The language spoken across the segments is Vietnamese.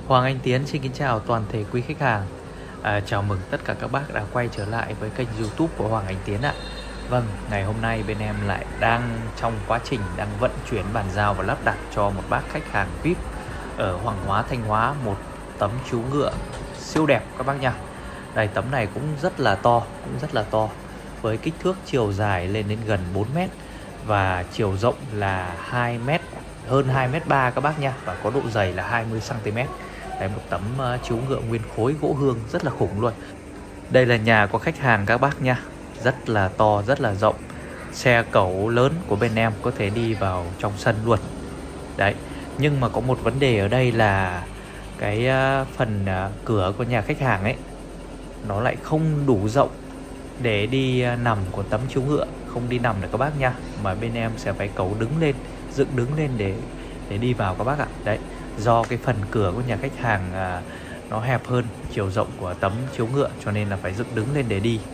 Hoàng Anh Tiến xin kính chào toàn thể quý khách hàng. Chào mừng tất cả các bác đã quay trở lại với kênh YouTube của Hoàng Anh Tiến ạ. Vâng, ngày hôm nay bên em lại đang trong quá trình đang vận chuyển bàn giao và lắp đặt cho một bác khách hàng VIP ở Hoàng Hóa, Thanh Hóa một tấm chú ngựa siêu đẹp các bác nha. Đây, tấm này cũng rất là to, với kích thước chiều dài lên đến gần 4 mét và chiều rộng là 2 mét, hơn 2m3 các bác nha, và có độ dày là 20 cm. Đấy, một tấm chú ngựa nguyên khối gỗ hương rất là khủng luôn. Đây là nhà của khách hàng các bác nha, rất là to, rất là rộng. Xe cẩu lớn của bên em có thể đi vào trong sân luôn. Đấy, nhưng mà có một vấn đề ở đây là cái phần cửa của nhà khách hàng ấy, nó lại không đủ rộng để đi nằm của tấm chú ngựa, không đi nằm được các bác nha, mà bên em sẽ phải cẩu đứng lên, dựng đứng lên để đi vào các bác ạ. Đấy, do cái phần cửa của nhà khách hàng nó hẹp hơn chiều rộng của tấm chiếu ngựa, cho nên là phải dựng đứng lên để đi.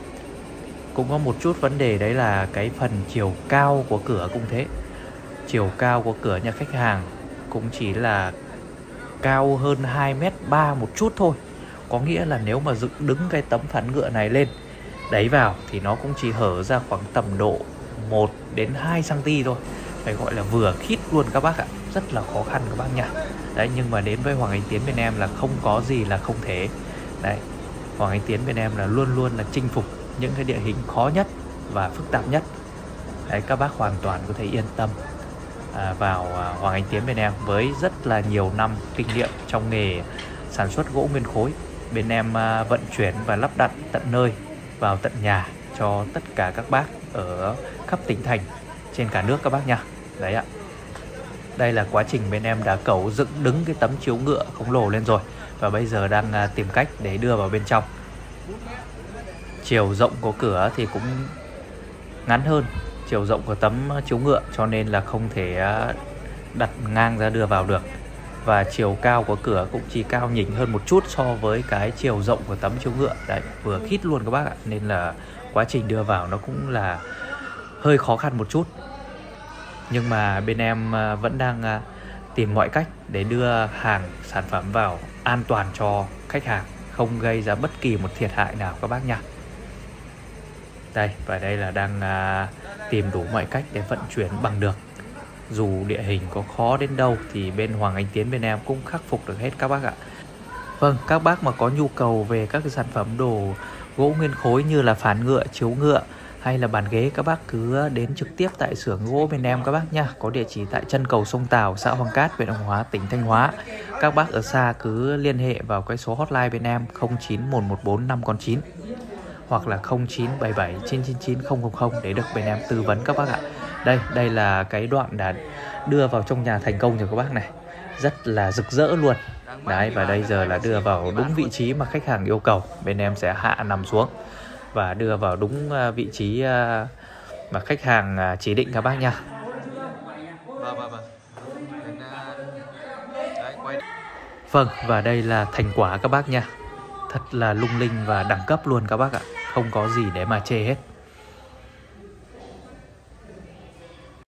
Cũng có một chút vấn đề, đấy là cái phần chiều cao của cửa cũng thế. Chiều cao của cửa nhà khách hàng cũng chỉ là cao hơn 2m3 một chút thôi. Có nghĩa là nếu mà dựng đứng cái tấm phản ngựa này lên đẩy vào thì nó cũng chỉ hở ra khoảng tầm độ 1 đến 2 cm thôi. Phải gọi là vừa khít luôn các bác ạ. Rất là khó khăn các bác nha. Đấy, nhưng mà đến với Hoàng Anh Tiến bên em là không có gì là không thể. Đấy, Hoàng Anh Tiến bên em là luôn luôn là chinh phục những cái địa hình khó nhất và phức tạp nhất. Đấy, các bác hoàn toàn có thể yên tâm vào Hoàng Anh Tiến bên em với rất là nhiều năm kinh nghiệm trong nghề sản xuất gỗ nguyên khối. Bên em vận chuyển và lắp đặt tận nơi, vào tận nhà cho tất cả các bác ở khắp tỉnh thành trên cả nước các bác nha. Đấy ạ. Đây là quá trình bên em đã cẩu dựng đứng cái tấm chiếu ngựa khổng lồ lên rồi, và bây giờ đang tìm cách để đưa vào bên trong. Chiều rộng của cửa thì cũng ngắn hơn chiều rộng của tấm chiếu ngựa, cho nên là không thể đặt ngang ra đưa vào được. Và chiều cao của cửa cũng chỉ cao nhỉnh hơn một chút so với cái chiều rộng của tấm chiếu ngựa. Đấy, vừa khít luôn các bác ạ. Nên là quá trình đưa vào nó cũng là hơi khó khăn một chút. Nhưng mà bên em vẫn đang tìm mọi cách để đưa hàng sản phẩm vào an toàn cho khách hàng, không gây ra bất kỳ một thiệt hại nào các bác nha. Đây, và đây là đang tìm đủ mọi cách để vận chuyển bằng được. Dù địa hình có khó đến đâu thì bên Hoàng Anh Tiến bên em cũng khắc phục được hết các bác ạ. Vâng, các bác mà có nhu cầu về các cái sản phẩm đồ gỗ nguyên khối như là phản ngựa, chiếu ngựa hay là bàn ghế, các bác cứ đến trực tiếp tại xưởng gỗ bên em các bác nha. Có địa chỉ tại chân cầu sông Tàu, xã Hoàng Cát, huyện Hoàng Hóa, tỉnh Thanh Hóa. Các bác ở xa cứ liên hệ vào cái số hotline bên em 09114 5con 9 hoặc là 0977 999 000 để được bên em tư vấn các bác ạ. Đây là cái đoạn đã đưa vào trong nhà thành công rồi các bác này. Rất là rực rỡ luôn. Đấy, và đây giờ là đưa vào đúng vị trí mà khách hàng yêu cầu. Bên em sẽ hạ nằm xuống và đưa vào đúng vị trí mà khách hàng chỉ định các bác nha. Vâng, và đây là thành quả các bác nha. Thật là lung linh và đẳng cấp luôn các bác ạ. Không có gì để mà chê hết.